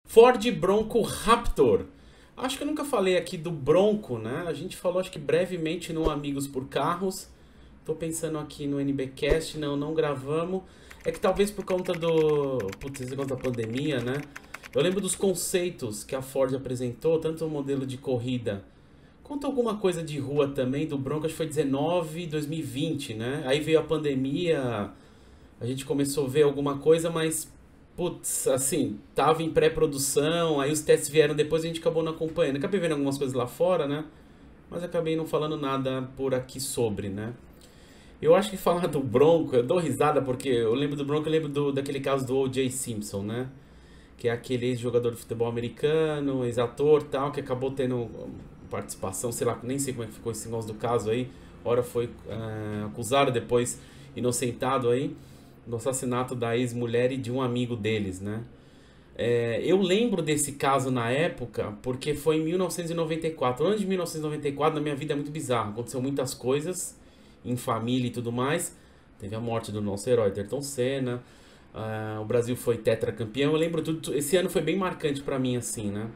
Ford Bronco Raptor. Acho que eu nunca falei aqui do Bronco, né? A gente falou, acho que brevemente no Amigos por Carros. Tô pensando aqui no NBcast, não gravamos. É que talvez por conta putz, esse negócio da pandemia, né? Eu lembro dos conceitos que a Ford apresentou, tanto o modelo de corrida quanto alguma coisa de rua também, do Bronco, acho que foi 19, 2020, né? Aí veio a pandemia, a gente começou a ver alguma coisa, mas, putz, assim, tava em pré-produção, aí os testes vieram depois e a gente acabou não acompanhando. Acabei vendo algumas coisas lá fora, né? Mas acabei não falando nada por aqui sobre, né? Eu acho que falar do Bronco, eu dou risada porque eu lembro do Bronco, eu lembro daquele caso do O.J. Simpson, né? Que é aquele ex-jogador de futebol americano, ex-ator tal, que acabou tendo participação, sei lá, nem sei como é que ficou esse negócio do caso aí. Ora foi acusado, depois inocentado aí, no assassinato da ex-mulher e de um amigo deles, né? Eu lembro desse caso na época porque foi em 1994. Antes de 1994, na minha vida é muito bizarro. Aconteceu muitas coisas em família e tudo mais. Teve a morte do nosso herói, Ayrton Senna. O Brasil foi tetracampeão. Eu lembro tudo. Esse ano foi bem marcante pra mim, assim, né?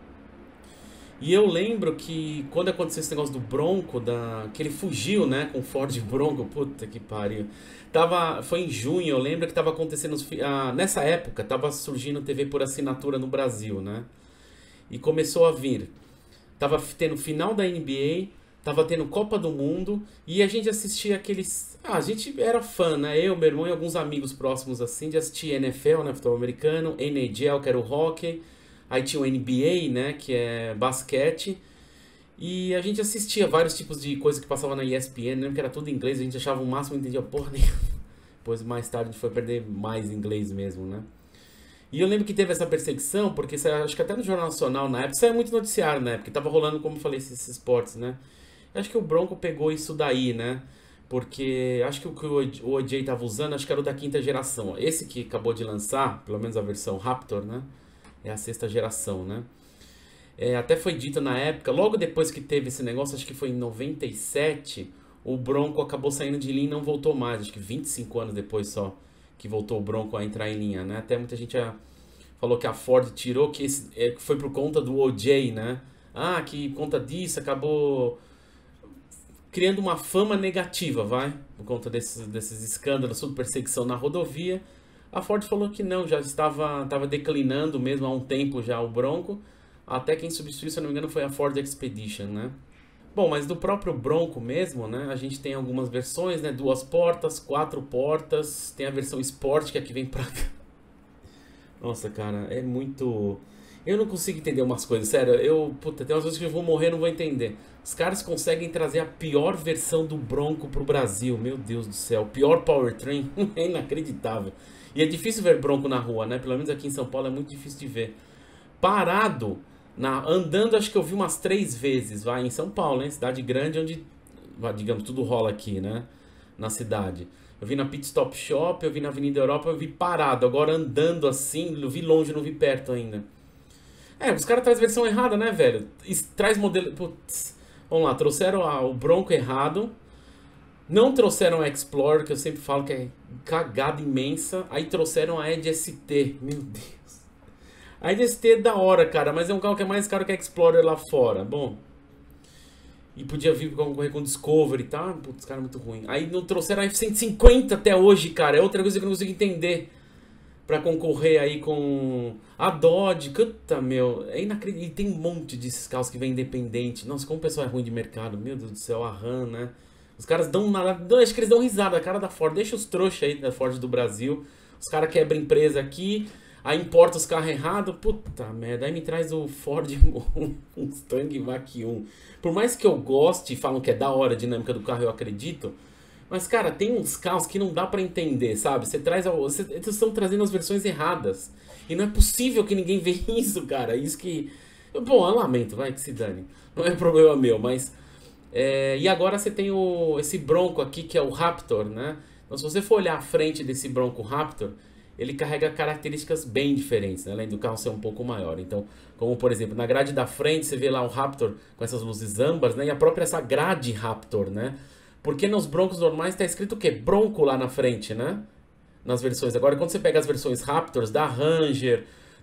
E eu lembro que quando aconteceu esse negócio do Bronco, que ele fugiu, né, com o Ford Bronco, puta que pariu. Foi em junho, eu lembro que tava acontecendo, nessa época, tava surgindo TV por assinatura no Brasil, né? E começou a vir. Tava tendo final da NBA, tava tendo Copa do Mundo, e a gente assistia aqueles... a gente era fã, né? Eu, meu irmão e alguns amigos próximos, assim, de assistir NFL, né, futebol americano, NHL, que era o hockey. Aí tinha o NBA, né, que é basquete. E a gente assistia vários tipos de coisa que passava na ESPN, lembro que era tudo em inglês, a gente achava o máximo, não entendia porra nenhuma. Depois, mais tarde, a gente foi perder mais inglês mesmo, né. E eu lembro que teve essa perseguição, porque acho que até no Jornal Nacional na época, saiu muito noticiário na época, tava rolando, como eu falei, esses esportes, né. Eu acho que o Bronco pegou isso daí, né. Porque acho que o que o OJ tava usando, acho que era o da quinta geração. Esse que acabou de lançar, pelo menos a versão Raptor, né. É a sexta geração, né? Até foi dito na época, logo depois que teve esse negócio, acho que foi em 97, o Bronco acabou saindo de linha e não voltou mais. Acho que 25 anos depois só que voltou o Bronco a entrar em linha, né? Até muita gente falou que a Ford tirou, que foi por conta do OJ, né? Ah, que por conta disso acabou criando uma fama negativa, vai? Por conta desses escândalos sobre perseguição na rodovia. A Ford falou que não, já estava declinando mesmo há um tempo já o Bronco. Até quem substituiu, se eu não me engano, foi a Ford Expedition, né? Bom, mas do próprio Bronco mesmo, né? A gente tem algumas versões, né? 2 portas, 4 portas. Tem a versão Sport, que é a que vem pra cá. Nossa, cara, é muito... Eu não consigo entender umas coisas, sério. Puta, tem umas coisas que eu vou morrer e não vou entender. Os caras conseguem trazer a pior versão do Bronco pro Brasil. Meu Deus do céu. Pior powertrain. É inacreditável. E é difícil ver Bronco na rua, né? Pelo menos aqui em São Paulo é muito difícil de ver. Parado, andando, acho que eu vi umas 3 vezes, vai, em São Paulo, hein? Cidade grande, onde, digamos, tudo rola aqui, né? Na cidade. Eu vi na Pit Stop Shop, eu vi na Avenida Europa, eu vi parado. Agora andando assim, eu vi longe, não vi perto ainda. Os caras trazem versão errada, né, velho? Traz modelo... Putz. Vamos lá, trouxeram o Bronco errado. Não trouxeram a Explorer, que eu sempre falo que é cagada imensa. Aí trouxeram a Edge ST. Meu Deus. A Edge ST é da hora, cara, mas é um carro que é mais caro que a Explorer lá fora. Bom. E podia vir concorrer com o Discovery, tá? Putz, cara, muito ruim. Aí não trouxeram a F-150 até hoje, cara. É outra coisa que eu não consigo entender. Pra concorrer aí com a Dodge. Puta, meu. É inacreditável. E tem um monte desses carros que vem independente. Nossa, como o pessoal é ruim de mercado. Meu Deus do céu, a RAM, né? Os caras dão nada. Acho que eles dão risada. A cara da Ford. Deixa os trouxas aí da Ford do Brasil. Os caras quebram empresa aqui. Aí importa os carros errados. Puta merda. Aí me traz o Ford Mustang Mach 1. Por mais que eu goste e falam que é da hora a dinâmica do carro, eu acredito. Mas, cara, tem uns carros que não dá pra entender, sabe? Eles estão trazendo as versões erradas. E não é possível que ninguém veja isso, cara. Isso que... Bom, eu lamento, vai que se dane. Não é problema meu, mas... E agora você tem esse Bronco aqui, que é o Raptor, né? Então, se você for olhar a frente desse Bronco Raptor, ele carrega características bem diferentes, né? Além do carro ser um pouco maior. Então, como por exemplo, na grade da frente, você vê lá o Raptor com essas luzes âmbares, né? E a própria essa grade Raptor, né? Porque nos Broncos normais está escrito o quê? Bronco lá na frente, né? Nas versões. Agora, quando você pega as versões Raptors da Ranger,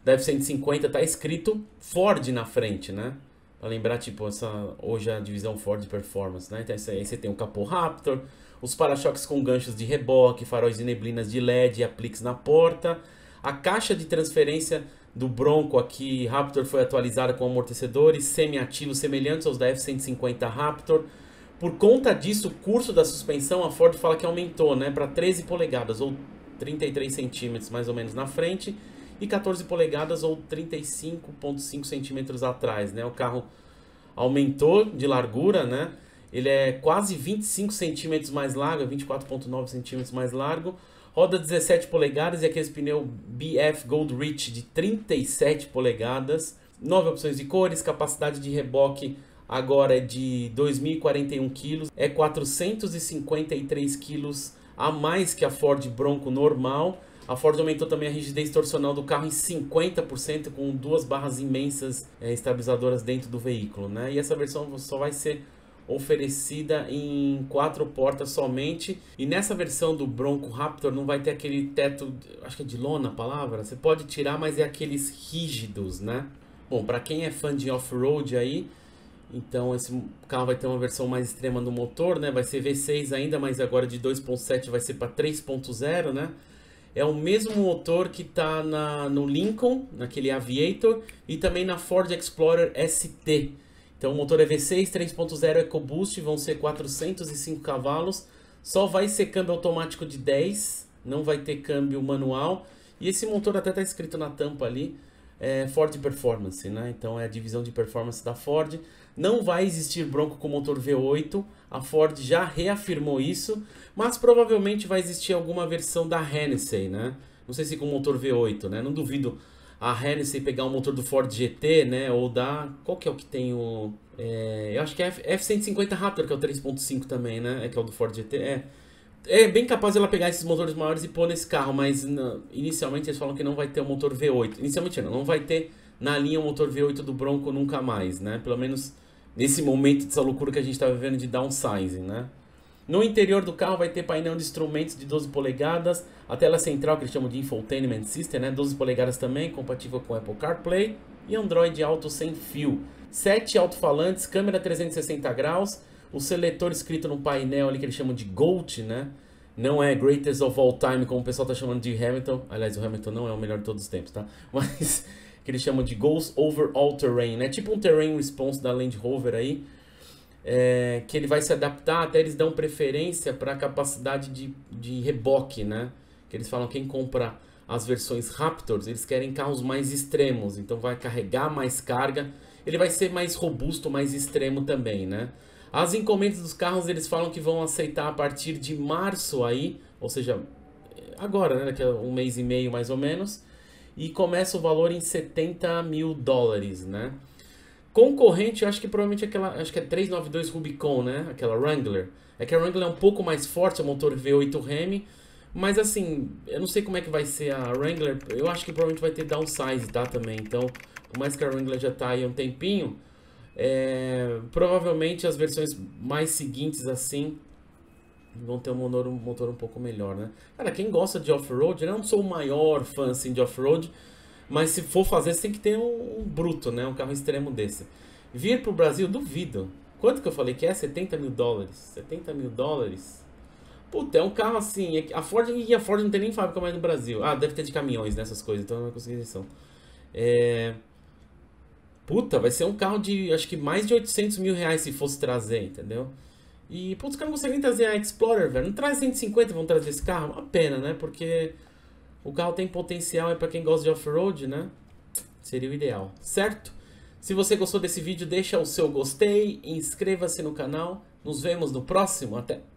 da F-150 tá escrito Ford na frente, né? Pra lembrar, tipo, hoje a divisão Ford Performance, né? Então aí você tem o capô Raptor, os para-choques com ganchos de reboque, faróis de neblinas de LED e apliques na porta. A caixa de transferência do Bronco aqui, Raptor, foi atualizada com amortecedores semi-ativos semelhantes aos da F-150 Raptor. Por conta disso, o curso da suspensão, a Ford fala que aumentou, né, para 13 polegadas, ou 33 centímetros mais ou menos na frente, e 14 polegadas, ou 35,5 centímetros atrás, né? O carro aumentou de largura, né? Ele é quase 25 centímetros mais largo, 24,9 centímetros mais largo. Roda 17 polegadas e aqueles pneu BF Gold Reach de 37 polegadas. 9 opções de cores, capacidade de reboque agora é de 2.041 kg, é 453 kg a mais que a Ford Bronco normal. A Ford aumentou também a rigidez torcional do carro em 50%, com duas barras imensas estabilizadoras dentro do veículo, né? E essa versão só vai ser oferecida em 4 portas somente. E nessa versão do Bronco Raptor não vai ter aquele teto, acho que é de lona a palavra, você pode tirar, mas é aqueles rígidos, né? Bom, para quem é fã de off-road aí, então esse carro vai ter uma versão mais extrema no motor, né? Vai ser V6 ainda, mas agora de 2.7 vai ser para 3.0, né? É o mesmo motor que está no Lincoln, naquele Aviator, e também na Ford Explorer ST. Então o motor é V6, 3.0 EcoBoost, vão ser 405 cavalos. Só vai ser câmbio automático de 10, não vai ter câmbio manual. E esse motor até está escrito na tampa ali, Ford Performance, né? Então é a divisão de performance da Ford. Não vai existir Bronco com motor V8, a Ford já reafirmou isso, mas provavelmente vai existir alguma versão da Hennessy, né? Não sei se com motor V8, né? Não duvido a Hennessy pegar o motor do Ford GT, né? Ou da... Qual que é o que tem o... eu acho que é F-150 Raptor, que é o 3.5 também, né? Que é o do Ford GT. É bem capaz de ela pegar esses motores maiores e pôr nesse carro, mas inicialmente eles falam que não vai ter o motor V8. Inicialmente não vai ter na linha o motor V8 do Bronco nunca mais, né? Pelo menos nesse momento dessa loucura que a gente está vivendo de downsizing, né? No interior do carro vai ter painel de instrumentos de 12 polegadas, a tela central que eles chamam de Infotainment System, né? 12 polegadas também, compatível com Apple CarPlay e Android Auto sem fio. 7 alto-falantes, câmera 360 graus, o seletor escrito no painel ali que eles chamam de GOAT, né? Não é Greatest of All Time, como o pessoal está chamando de Hamilton. Aliás, o Hamilton não é o melhor de todos os tempos, tá? Mas que eles chamam de Goes Over All Terrain, né? Tipo um Terrain Response da Land Rover aí. Que ele vai se adaptar, até eles dão preferência para a capacidade de reboque, né? Que eles falam que quem compra as versões Raptors, eles querem carros mais extremos, então vai carregar mais carga, ele vai ser mais robusto, mais extremo também, né? As encomendas dos carros eles falam que vão aceitar a partir de março aí, ou seja, agora, né? Daqui a um mês e meio mais ou menos, e começa o valor em $70 mil, né? Concorrente, eu acho que provavelmente acho que é 392 Rubicon, né? Aquela Wrangler. É que a Wrangler é um pouco mais forte, é o motor V8 Hemi, mas assim, eu não sei como é que vai ser a Wrangler. Eu acho que provavelmente vai ter downsize, tá? Também. Então, por mais que a Wrangler já tá aí há um tempinho, provavelmente as versões mais seguintes assim vão ter um motor um pouco melhor, né? Cara, quem gosta de off-road, eu não sou o maior fã assim, de off-road, mas se for fazer, você tem que ter um bruto, né? Um carro extremo desse. Vir pro Brasil, duvido. Quanto que eu falei que é? $70 mil. $70 mil? Puta, é um carro assim... A Ford não tem nem fábrica mais no Brasil. Ah, deve ter de caminhões, nessas coisas, então não vai conseguir edição. Puta, vai ser um carro de, acho que mais de $800 mil se fosse trazer, entendeu? E, putz, os caras não conseguem trazer a Explorer, velho. Não traz 150, vão trazer esse carro? Uma pena, né? Porque o carro tem potencial pra quem gosta de off-road, né? Seria o ideal, certo? Se você gostou desse vídeo, deixa o seu gostei, inscreva-se no canal. Nos vemos no próximo. Até!